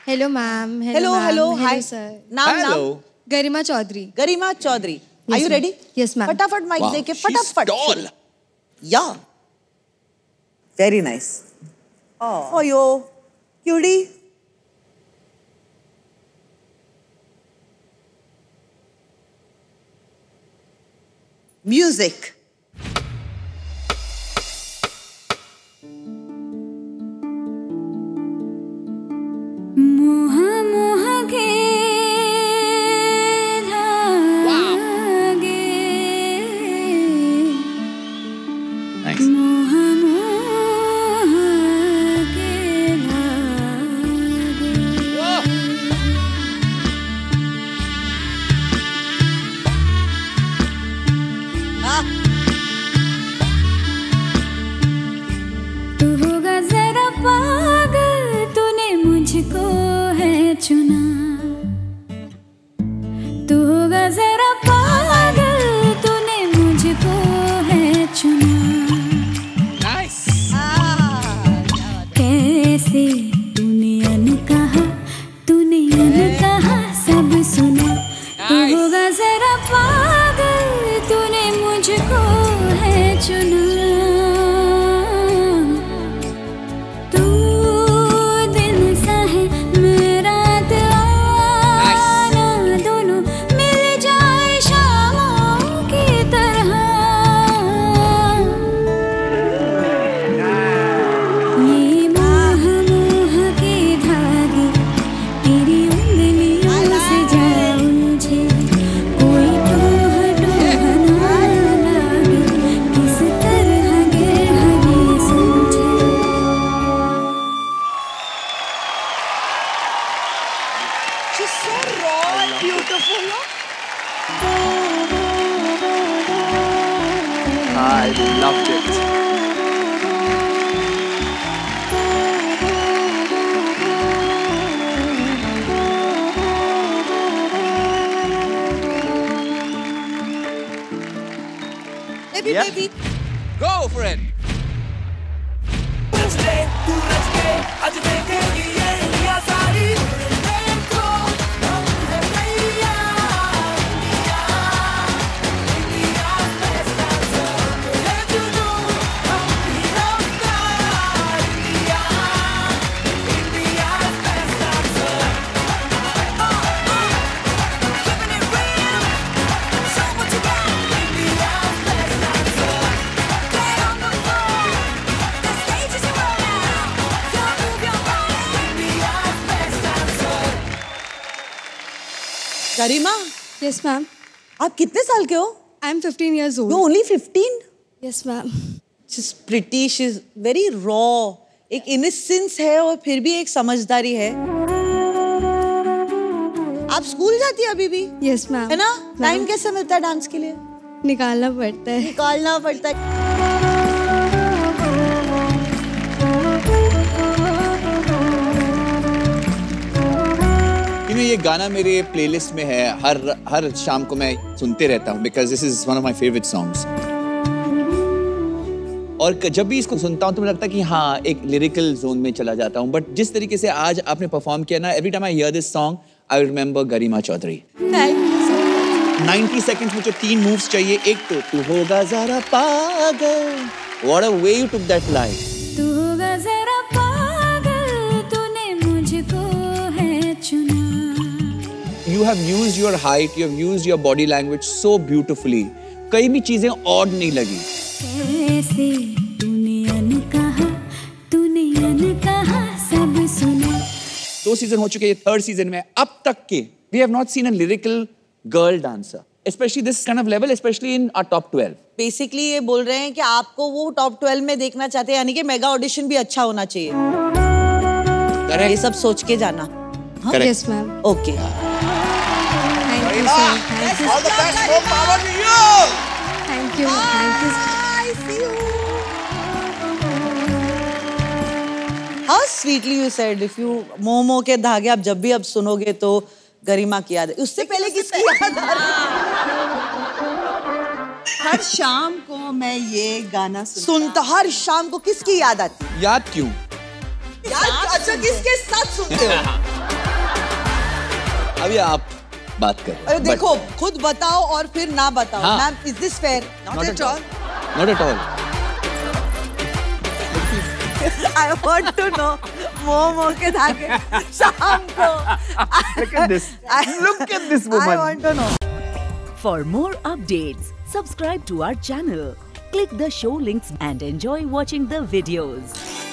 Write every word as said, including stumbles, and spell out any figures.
Hello, ma'am. Hello, hello. Hi, sir. नाम Hello. नाम Garima Chaudhary. Garima Chaudhary. Are you ready? Yes, ma'am. फटाफट mic दे के फटाफट. Tall. Yeah. Very nice. Oh. For you, cutie. Music. Go for it. Garima. Yes, ma'am. आप कितने साल के हो? I'm fifteen years old. You're only fifteen? Yes, ma'am. She's pretty. She's very raw. एक innocence है और फिर भी एक समझदारी है. आप स्कूल जाती है अभी भी? Yes, ma'am. है ना? टाइम कैसे मिलता है डांस के लिए? निकालना पड़ता है. निकालना पड़ता है. ये गाना मेरे प्लेलिस्ट में है. हर हर शाम को मैं सुनते रहता हूँ because this is one of my favourite songs. और जब भी इसको सुनता हूँ तो मुझे लगता है कि हाँ एक लिरिकल जोन में चला जाता हूँ. बट जिस तरीके से आज आपने परफॉर्म किया ना, every time I hear this song I remember Garima Chaudhary. Thank you so much. Ninety seconds में जो तीन मूव्स चाहिए, एक तो तू होगा जरा पागल. What a way you took that line. तू होगा जरा पागल, तूने मुझको है चुना. You have used your height, you have used your body language so beautifully. कई भी चीजें odd नहीं लगी. कैसे तूने अनकहा, तूने अनकहा सब सुना. दो सीजन हो चुके हैं, थर्ड सीजन में अब तक के we have not seen a lyrical girl dancer, especially this kind of level, especially in our top twelve. Basically ये बोल रहे हैं कि आपको वो top twelve में देखना चाहते हैं, यानी कि मेगा ऑडिशन भी अच्छा होना चाहिए. Correct. ये सब सोच के जाना. Correct. Yes, ma'am. Okay. Thank you, sir. Thank you. All the best, more power to you. Thank you. Thank you. Bye. See you. How sweetly you said, if you momo के धागे आप जब भी अब सुनोगे तो गरिमा की याद है. उससे पहले किसकी याद आ रही है? हर शाम को मैं ये गाना सुनता. सुनता हर शाम को. किसकी याद आती है? याद क्यों? याद अच्छा किसके साथ सुनते हो? अभी आप बात कर रहे अरे देखो खुद बताओ और फिर ना बताओ. हाँ. Ma'am, is this fair? Not at all. Not at all. I want to know. मोमो के धागे शाम को. Look at this. Look at this woman. I want to know. For more updates, subscribe to our channel, click the show links and enjoy watching the videos.